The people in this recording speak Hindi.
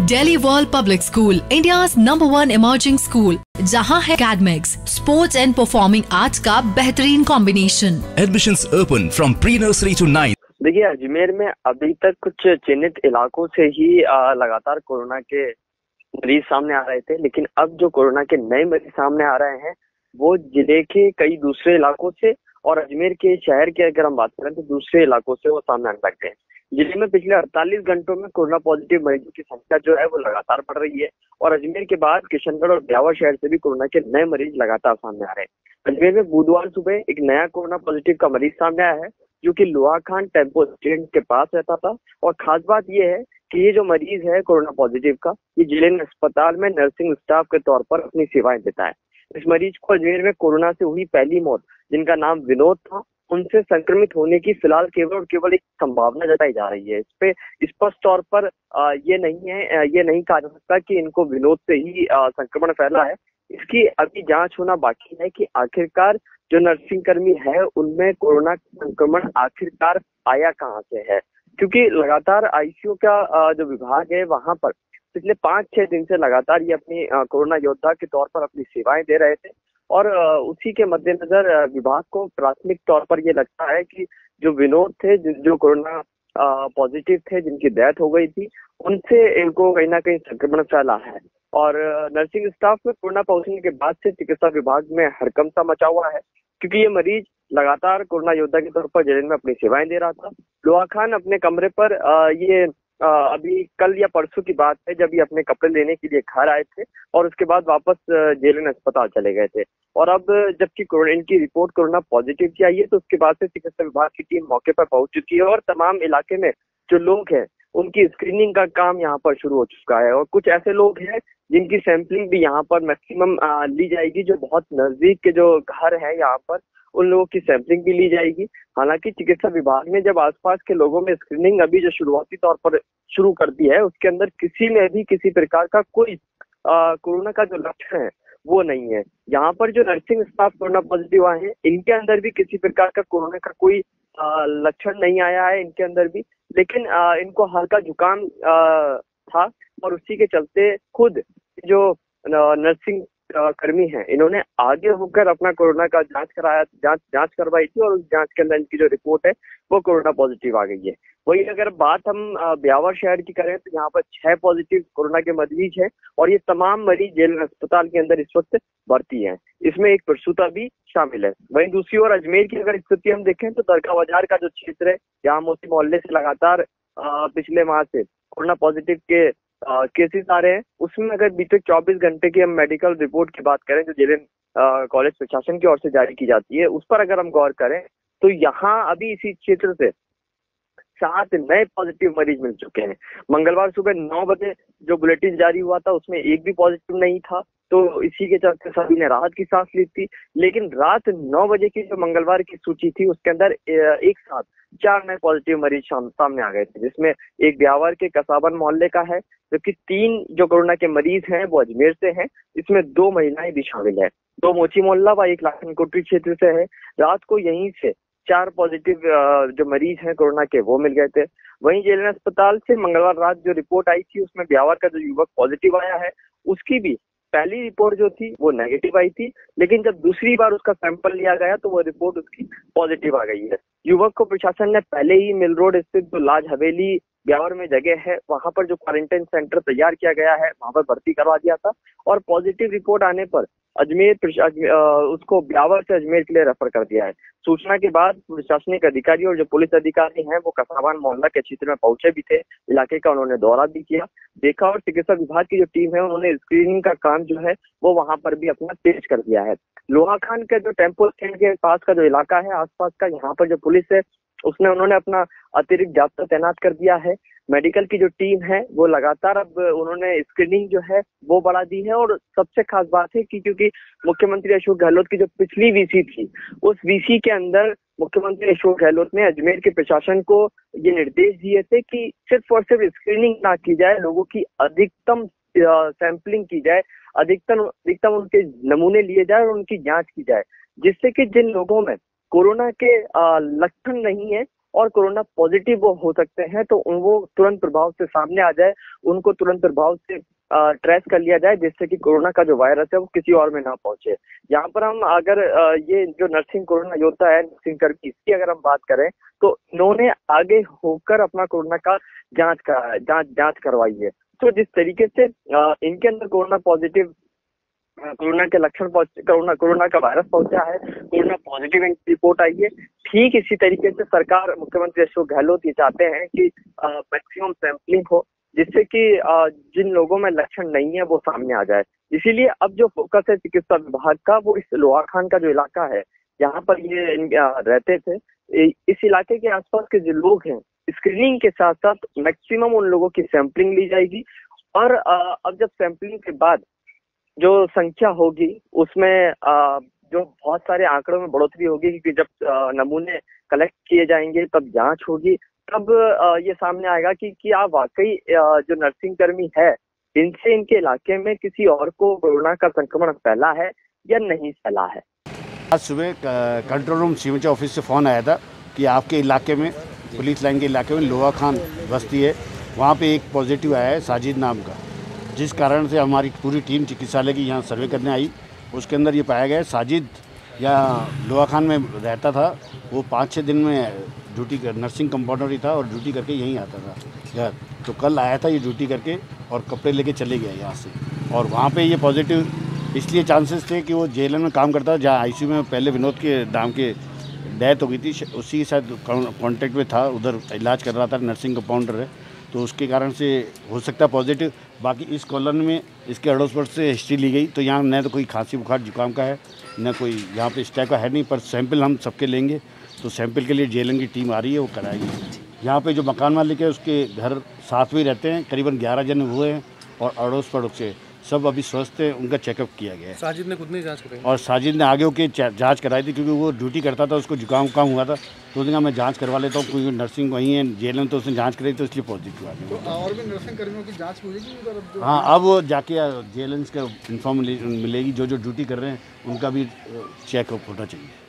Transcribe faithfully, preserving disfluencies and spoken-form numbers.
Delhi world public school, India's number one emerging school, जहां है academics, sports and performing arts का बेहतरीन combination. Admissions open from pre-nursery to ninth. देखिए, अजमेर में अभी तक कुछ चिन्हित इलाकों से ही आ, लगातार कोरोना के मरीज सामने आ रहे थे, लेकिन अब जो कोरोना के नए मरीज सामने आ रहे हैं वो जिले के कई दूसरे इलाकों से और अजमेर के शहर की अगर हम बात करें तो दूसरे इलाकों से वो सामने आने लग गए। जिले में पिछले अड़तालीस घंटों में कोरोना पॉजिटिव मरीजों की संख्या जो है वो लगातार बढ़ रही है और अजमेर के बाद किशनगढ़ और ब्यावर शहर से भी कोरोना के नए मरीज लगातार सामने आ रहे हैं। अजमेर में बुधवार सुबह एक नया कोरोना पॉजिटिव का मरीज सामने आया है जो कि लोहा खान टेम्पो स्टैंड के पास रहता था। और खास बात यह है कि ये जो मरीज है कोरोना पॉजिटिव का, ये जिले में अस्पताल में नर्सिंग स्टाफ के तौर पर अपनी सेवाएं देता है। इस मरीज को अजमेर में कोरोना से हुई पहली मौत, जिनका नाम विनोद था, उनसे संक्रमित होने की फिलहाल केवल और केवल एक संभावना जताई जा रही है। इस पे स्पष्ट तौर पर आ, ये नहीं है ये नहीं कहा जा सकता कि इनको विनोद से ही आ, संक्रमण फैला है। इसकी अभी जांच होना बाकी है कि आखिरकार जो नर्सिंग कर्मी है उनमें कोरोना संक्रमण आखिरकार आया कहाँ से है, क्योंकि लगातार आईसीयू का जो विभाग है वहां पर पिछले पांच छह दिन से लगातार ये अपनी कोरोना योद्धा के तौर पर अपनी सेवाएं दे रहे थे और उसी के मद्देनजर विभाग को प्राथमिक तौर पर ये लगता है कि जो विनोद थे, जो कोरोना पॉजिटिव थे, जिनकी डेथ हो गई थी, उनसे इनको कहीं ना कहीं संक्रमण फैला है। और नर्सिंग स्टाफ में कोरोना पहुंचने के बाद से चिकित्सा विभाग में हड़कंप सा मचा हुआ है, क्योंकि ये मरीज लगातार कोरोना योद्धा के तौर पर जेल में अपनी सेवाएं दे रहा था। लोहा खान अपने कमरे पर ये आ, अभी कल या परसों की बात है जब ये अपने कपड़े लेने के लिए घर आए थे और उसके बाद वापस जेल अस्पताल चले गए थे। और अब जबकि इनकी रिपोर्ट कोरोना पॉजिटिव की आई है तो उसके बाद से चिकित्सा विभाग की टीम मौके पर पहुंच चुकी है और तमाम इलाके में जो लोग हैं उनकी स्क्रीनिंग का काम यहाँ पर शुरू हो चुका है। और कुछ ऐसे लोग हैं जिनकी सैंपलिंग भी यहाँ पर मैक्सिमम ली जाएगी, जो बहुत नजदीक के जो घर है यहाँ पर उन लोगों की सैंपलिंग भी ली जाएगी। हालांकि चिकित्सा विभाग ने जब आसपास के लोगों में स्क्रीनिंग अभी जो शुरुआती तौर पर शुरू कर दी है, उसके अंदर किसी में भी किसी प्रकार का कोई कोरोना का जो लक्षण है वो नहीं है। यहाँ पर जो नर्सिंग स्टाफ कोरोना पॉजिटिव आए हैं, इनके अंदर भी किसी प्रकार का कोरोना का कोई लक्षण नहीं आया है इनके अंदर भी, लेकिन आ, इनको हल्का जुकाम आ, था और उसी के चलते खुद जो नर्सिंग कर्मी हैं इन्होंने आगे होकर अपना कोरोना का जांच कराया जांच जांच करवाई थी और उस जांच के अंदर इनकी जो रिपोर्ट है वो कोरोना पॉजिटिव आ गई है। वही अगर बात हम ब्यावर शहर की करें तो यहाँ पर छह पॉजिटिव कोरोना के मरीज हैं और ये तमाम मरीज जेल अस्पताल के अंदर इस वक्त भर्ती हैं। इसमें एक प्रसूता भी शामिल है। वहीं दूसरी ओर अजमेर की अगर स्थिति हम देखें तो दरगाह बाजार का जो क्षेत्र है, यहाँ मोती मोहल्ले से लगातार पिछले माह से कोरोना पॉजिटिव के केसेस आ रहे हैं। उसमें अगर बीते चौबीस घंटे की हम मेडिकल रिपोर्ट की बात करें जो जेल कॉलेज प्रशासन की ओर से जारी की जाती है, उस पर अगर हम गौर करें तो यहाँ अभी इसी क्षेत्र से सात नए पॉजिटिव मरीज मिल चुके हैं। मंगलवार सुबह नौ बजे जो बुलेटिन जारी हुआ था उसमें एक भी पॉजिटिव नहीं था, तो इसी के चलते सभी ने राहत की सांस ली थी। लेकिन रात नौ बजे की जो मंगलवार की सूची थी उसके अंदर एक साथ चार नए पॉजिटिव मरीज सामने आ गए थे, जिसमें एक ब्यावर के कसाबन मोहल्ले का है, जबकि तीन जो कोरोना के मरीज हैं वो अजमेर से हैं। इसमें दो महिलाएं भी शामिल है, दो मोची मोहल्ला व एक लाखन कोटरी क्षेत्र से है। रात को यहीं से चार पॉजिटिव जो मरीज हैं कोरोना के वो मिल गए थे। वहीं जेल अस्पताल से मंगलवार रात जो रिपोर्ट आई थी उसमें ब्यावर का जो युवक पॉजिटिव आया है उसकी भी पहली रिपोर्ट जो थी वो नेगेटिव आई थी, लेकिन जब दूसरी बार उसका सैंपल लिया गया तो वो रिपोर्ट उसकी पॉजिटिव आ गई है। युवक को प्रशासन ने पहले ही मिल रोड स्थित जो लाज हवेली ब्यावर में जगह है वहां पर जो क्वारंटाइन सेंटर तैयार किया गया है वहां पर भर्ती करवा दिया था और पॉजिटिव रिपोर्ट आने पर अजमेर उसको ब्यावर से अजमेर के लिए रेफर कर दिया है। सूचना के बाद प्रशासनिक अधिकारी और जो पुलिस अधिकारी हैं वो कसाबान मोहल्ला के क्षेत्र में पहुंचे भी थे, इलाके का उन्होंने दौरा भी किया, देखा और चिकित्सा विभाग की जो टीम है उन्होंने स्क्रीनिंग का काम जो है वो वहां पर भी अपना तेज कर दिया है। लोहा खान का जो टेम्पो स्टैंड के पास का जो इलाका है आसपास का, यहाँ पर जो पुलिस है उसने उन्होंने अपना अतिरिक्त जाब्ता तैनात कर दिया है। मेडिकल की जो टीम है वो लगातार अब उन्होंने स्क्रीनिंग जो है वो बढ़ा दी है। और सबसे खास बात है कि क्योंकि मुख्यमंत्री अशोक गहलोत की जो पिछली वीसी थी उस वीसी के अंदर मुख्यमंत्री अशोक गहलोत ने अजमेर के प्रशासन को ये निर्देश दिए थे कि सिर्फ और सिर्फ स्क्रीनिंग ना की जाए, लोगों की अधिकतम सैंपलिंग की जाए, अधिकतम अधिकतम उनके नमूने लिए जाए और उनकी जांच की जाए, जिससे कि जिन लोगों में कोरोना के लक्षण नहीं है और कोरोना पॉजिटिव वो हो सकते हैं, तो वो तुरंत प्रभाव से सामने आ जाए, उनको तुरंत प्रभाव से ट्रेस कर लिया जाए, जिससे कि कोरोना का जो वायरस है वो किसी और में ना पहुंचे। यहाँ पर हम अगर आ, ये जो नर्सिंग कोरोना योद्धा है, नर्सिंग कर्मी, इसकी अगर हम बात करें तो इन्होंने आगे होकर अपना कोरोना का जांच करा जांच जांच करवाई है। तो जिस तरीके से आ, इनके अंदर कोरोना पॉजिटिव कोरोना के लक्षण कोरोना कोरोना का वायरस पहुंचा है, कोरोना पॉजिटिव रिपोर्ट आई है, ठीक इसी तरीके से सरकार, मुख्यमंत्री अशोक गहलोत ये चाहते हैं कि मैक्सिमम सैंपलिंग हो, जिससे कि जिन लोगों में लक्षण नहीं है वो सामने आ जाए। इसीलिए अब जो फोकस है चिकित्सा विभाग का वो इस लोहा खान का जो इलाका है, यहाँ पर ये रहते थे, इस इलाके के आसपास के जो लोग हैं, स्क्रीनिंग के साथ साथ मैक्सिमम उन लोगों की सैंपलिंग ली जाएगी। और अब जब सैंपलिंग के बाद जो संख्या होगी उसमें जो बहुत सारे आंकड़ों में बढ़ोतरी होगी, क्योंकि जब नमूने कलेक्ट किए जाएंगे तब जांच होगी, तब ये सामने आएगा कि क्या वाकई जो नर्सिंग कर्मी है इनसे इनके इलाके में किसी और को कोरोना का संक्रमण फैला है या नहीं फैला है। आज सुबह कंट्रोल रूम सीएमएच ऑफिस से फ़ोन आया था कि आपके इलाके में, पुलिस लाइन के इलाके में लोहा खान बस्ती है, वहाँ पे एक पॉजिटिव आया है साजिद नाम का, जिस कारण से हमारी पूरी टीम चिकित्सालय की यहाँ सर्वे करने आई। उसके अंदर ये पाया गया साजिद या लोहा खान में रहता था, वो पाँच छः दिन में ड्यूटी कर नर्सिंग कंपाउंडर ही था और ड्यूटी करके यहीं आता था यार। तो कल आया था ये ड्यूटी करके और कपड़े लेके चले गया यहाँ से, और वहाँ पे ये पॉजिटिव इसलिए चांसेस थे कि वो जेएलएन में काम करता था, जहाँ आईसीयू में पहले विनोद के नाम के डेथ हो गई थी, उसी के साथ कॉन्टेक्ट में था, उधर इलाज कर रहा था, नर्सिंग कंपाउंडर है, तो उसके कारण से हो सकता है पॉजिटिव। बाकी इस कॉलोनी में इसके अड़ोस पड़ोस से हिस्ट्री ली गई, तो यहाँ न तो कोई खांसी बुखार जुकाम का है, न कोई यहाँ पे इस टाइप का है नहीं, पर सैंपल हम सबके लेंगे, तो सैंपल के लिए जेएलएन की टीम आ रही है, वो कराएगी। यहाँ पे जो मकान मालिक है उसके घर साथ में रहते हैं, करीबन ग्यारह जन हुए हैं, और अड़ोस पड़ोस से सब अभी स्वस्थ है, उनका चेकअप किया गया है। साजिद ने खुद नहीं जांच कराई, और साजिद ने आगे होकर जांच कराई थी, क्योंकि वो ड्यूटी करता था, उसको जुकाम उकाम हुआ था, तो उसने कहा मैं जांच करवा लेता हूँ, कोई नर्सिंग वहीं है जेल में, तो उसने जांच कराई, तो इसलिए पॉजिटिव आ गया। तो और भी नर्सिंग कर्मियों की जांच हुई? हाँ, अब वो जाके जेएलएन का इन्फॉर्म मिलेगी, जो जो ड्यूटी कर रहे हैं उनका भी चेकअप होना चाहिए।